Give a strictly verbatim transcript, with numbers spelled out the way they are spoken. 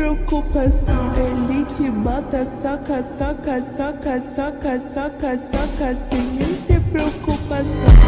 preocupação. Ele te bota, soca, soca, soca, soca, soca, soca, sem nem ter preocupação.